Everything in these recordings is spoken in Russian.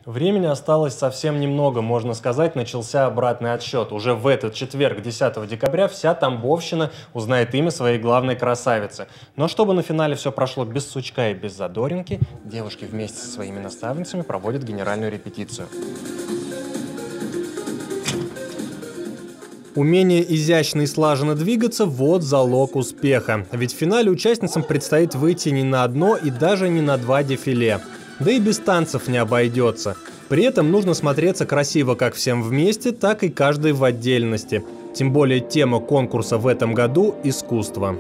Времени осталось совсем немного, можно сказать, начался обратный отсчет. Уже в этот четверг, 10 декабря, вся Тамбовщина узнает имя своей главной красавицы. Но чтобы на финале все прошло без сучка и без задоринки, девушки вместе со своими наставницами проводят генеральную репетицию. Умение изящно и слаженно двигаться – вот залог успеха. Ведь в финале участницам предстоит выйти не на одно и даже не на два дефиле. Да и без танцев не обойдется. При этом нужно смотреться красиво как всем вместе, так и каждый в отдельности. Тем более тема конкурса в этом году – искусство.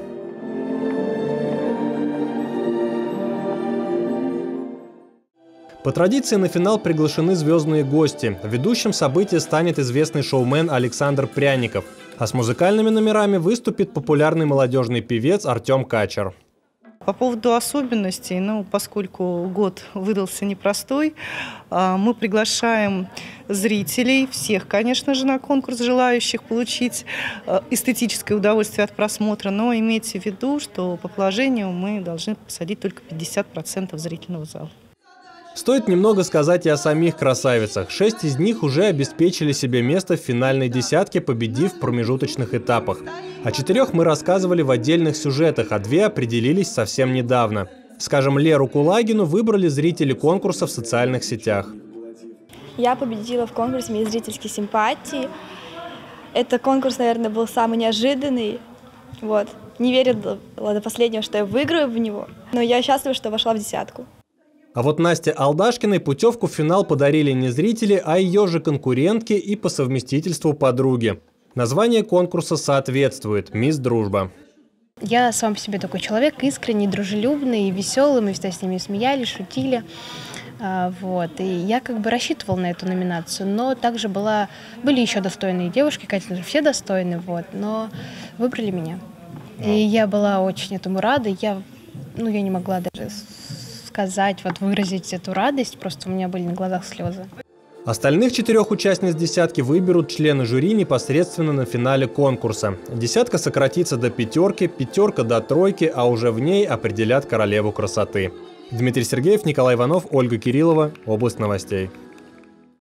По традиции на финал приглашены звездные гости. Ведущим события станет известный шоумен Александр Пряников. А с музыкальными номерами выступит популярный молодежный певец Артем Качер. По поводу особенностей, поскольку год выдался непростой, мы приглашаем зрителей, всех, конечно же, на конкурс, желающих получить эстетическое удовольствие от просмотра, но имейте в виду, что по положению мы должны посадить только 50% зрительного зала. Стоит немного сказать и о самих красавицах. 6 из них уже обеспечили себе место в финальной десятке, победив в промежуточных этапах. О 4 мы рассказывали в отдельных сюжетах, а 2 определились совсем недавно. Скажем, Леру Кулагину выбрали зрители конкурса в социальных сетях. Я победила в конкурсе «Мисс зрительские симпатии». Этот конкурс, наверное, был самый неожиданный. Не верила до последнего, что я выиграю в него, но я счастлива, что вошла в десятку. А вот Насте Алдашкиной путевку в финал подарили не зрители, а ее же конкурентки и по совместительству подруги. Название конкурса соответствует – «Мисс Дружба». Я сам по себе такой человек, искренний, дружелюбный, веселый. Мы всегда с ними смеялись, шутили. И я рассчитывала на эту номинацию, но также были еще достойные девушки, конечно же, все достойны, но выбрали меня. И я была очень этому рада. Я не могла даже сказать, выразить эту радость, просто у меня были на глазах слезы. Остальных 4 участниц десятки выберут члены жюри непосредственно на финале конкурса. Десятка сократится до 5, 5 до 3, а уже в ней определят королеву красоты. Дмитрий Сергеев, Николай Иванов, Ольга Кириллова. Область новостей.